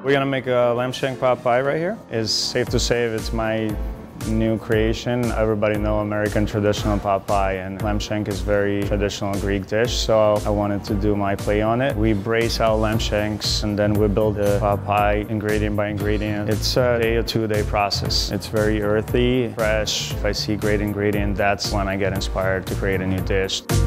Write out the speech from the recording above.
We're gonna make a lamb shank pot pie right here. It's safe to say it's my new creation. Everybody know American traditional pot pie, and lamb shank is very traditional Greek dish, so I wanted to do my play on it. We braise our lamb shanks and then we build the pot pie ingredient by ingredient. It's a day or 2 day process. It's very earthy, fresh. If I see great ingredient, that's when I get inspired to create a new dish.